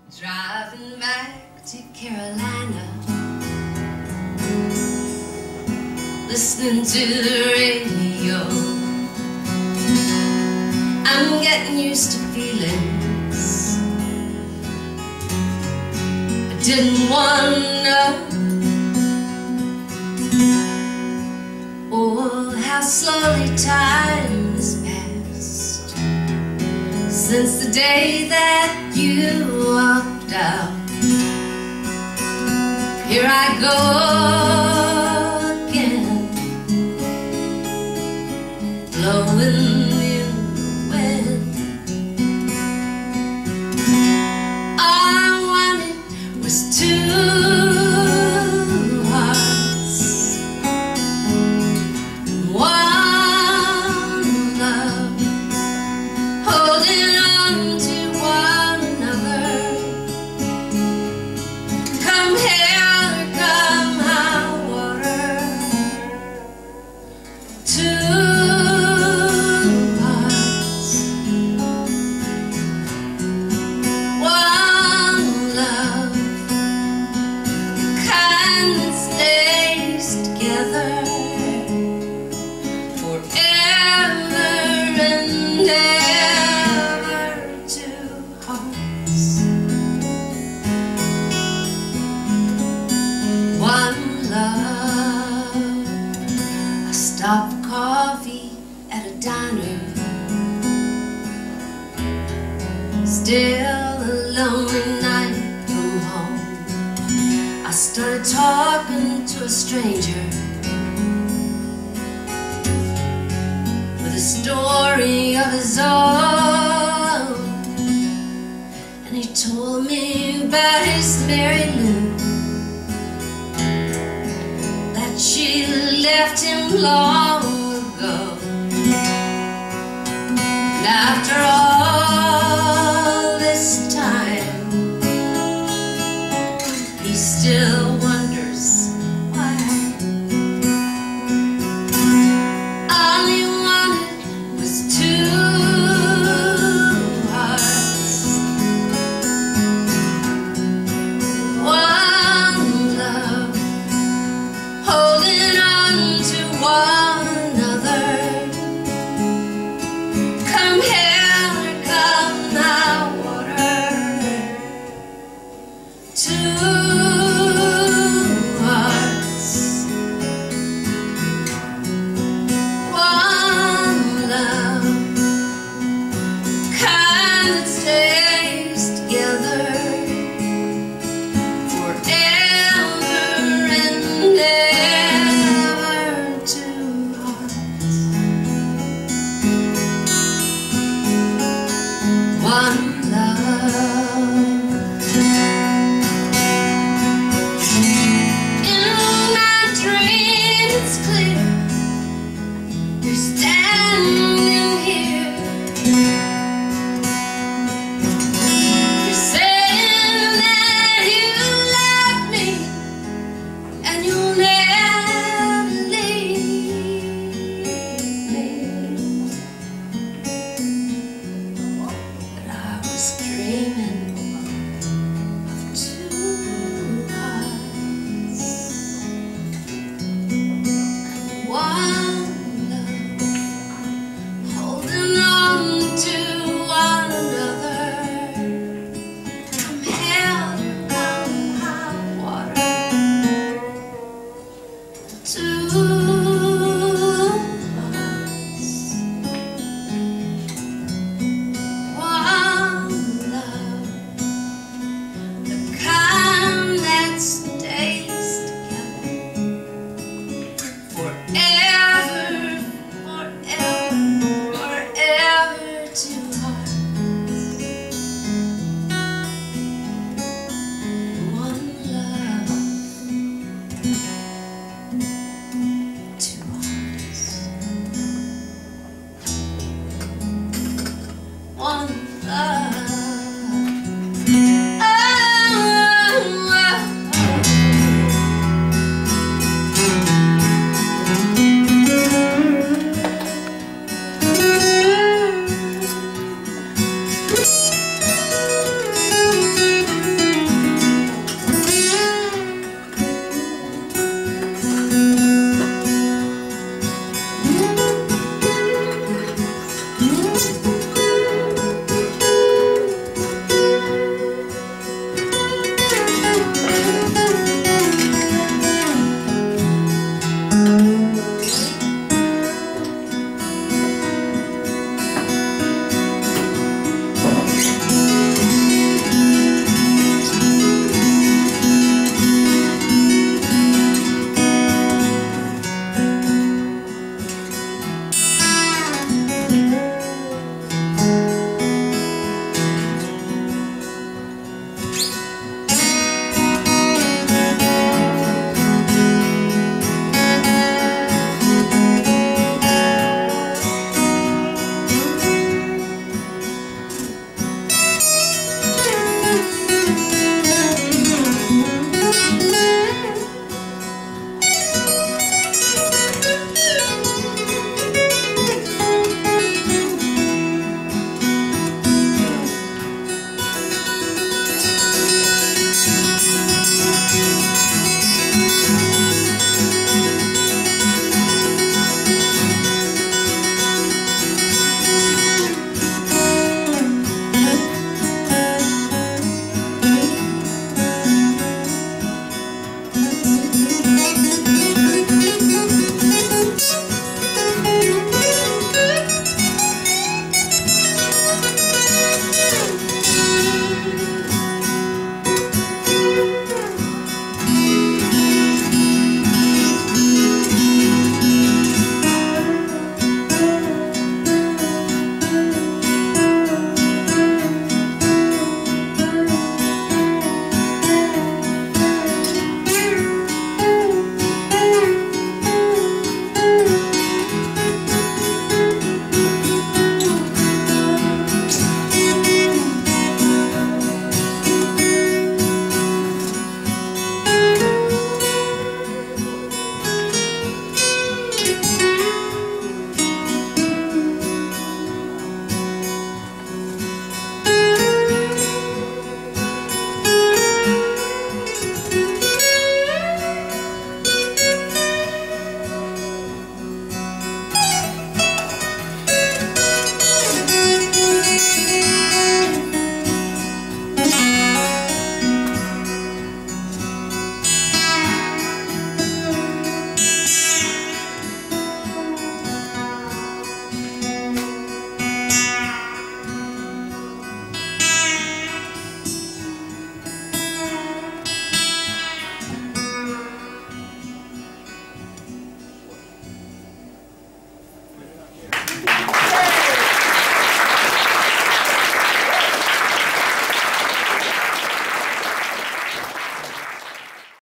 Driving back to Carolina, listening to the radio. I'm getting used to feelings I didn't want to know. Oh, how slowly time has passed since the day that you walked out. Here I go again, blowing in the wind. All I wanted was two hearts, one love, holding on to one another. Come hell or come high water, two hearts, one love, the kind that stays together forever and ever. Two hearts, one love. I stopped for coffee at a diner, still a lonely night from home. I started talking to a stranger with a story of his own, and he told me about his Mary Lou, that she left him long